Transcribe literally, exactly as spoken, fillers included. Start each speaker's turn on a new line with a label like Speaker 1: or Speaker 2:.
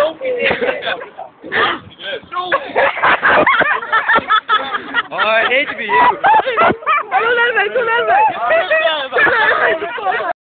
Speaker 1: Oh, I hate to be you.
Speaker 2: Tú l'has, tu l'has.